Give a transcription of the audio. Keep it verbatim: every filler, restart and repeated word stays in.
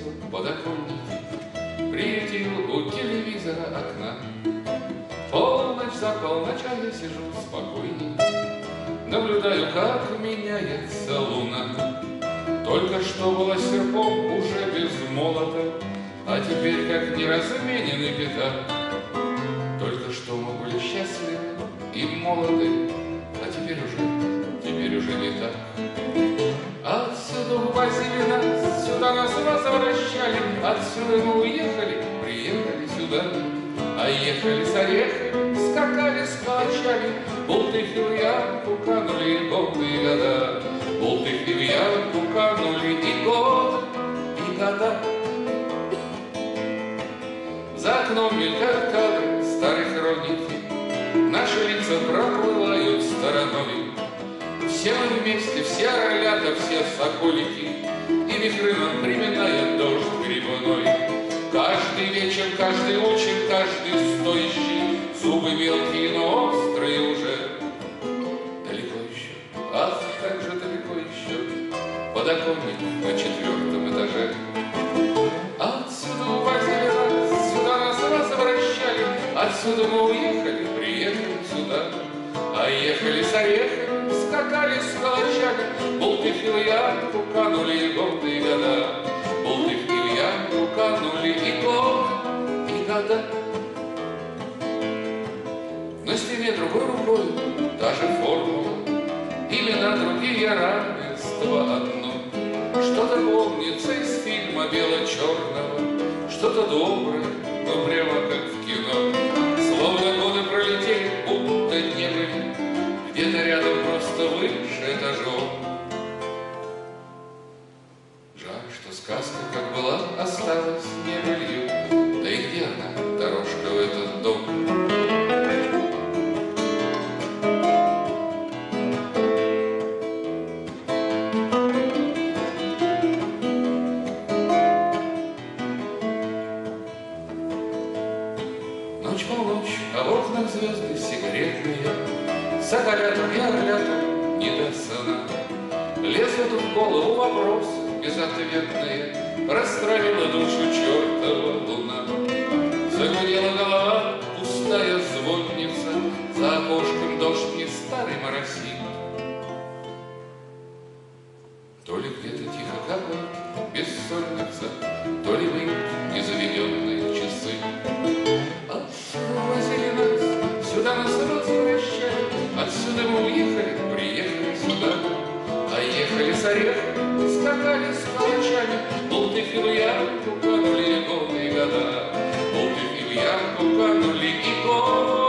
кресел подоконники, приютил у телевизора окна. Полночь за полночь, а я сижу спокойней, наблюдаю, как меняется луна. Только что была серпом уже без молота, а теперь как неразмененный пятак. Только что мы были счастливы и молоды, а теперь уже, теперь уже не так. Отсюда увозили нас, сюда нас возвращали, отсюда мы уехали, приехали сюда. А ехали с орехами, скакали с калачами, бултыхи в ямку канули годы и года. Бултыхи в ямку канули и годы, и года. За окном мелькают кадры старой хроники, наши лица проплывают стороной. Все мы вместе, все орлята, все соколики, и вихры нам приминает дождь грибной. Каждый вечер, каждый очень, каждый стоящий, зубы мелкие, но острые уже. Далеко еще, ах, как же далеко еще, подоконник на четвертом этаже. Отсюда увозили нас, сюда нас возвращали, отсюда мы уехали, приехали сюда. А ехали с орехами, скакали с калачами, бултыхи в ямку канули годы и года. Бултыхи в ямку канули и годы, и года. На стене другой рукой та же формула, имена другие, равенство одно. Что-то помнится из фильма бело-черного, что-то доброе, но прямо как в кино. Словно годы пролетели, будто не были, где-то рядом просто выше этажом. Жаль, что сказка, как была, осталась не былью. Да и где она, дорожка в этот дом? Ночь полночь, а в окнах звезды сигаретные, с оголятым и оглятым не до сна. Лезут в голову вопросы безответные, растравила душу чертова луна. Загудела голова, пустая звонница, за окошком дождь не старый моросит. То ли где-то тихо капает бессонница, то ли мы незаведенные часы. Отсюда возили нас, сюда нас возвращали, отсюда мы уехали, приехали сюда. А ехали с орехами, скакали с калачами, бултыхи в ямку канули годы и года. Бултыхи в ямку канули и годы.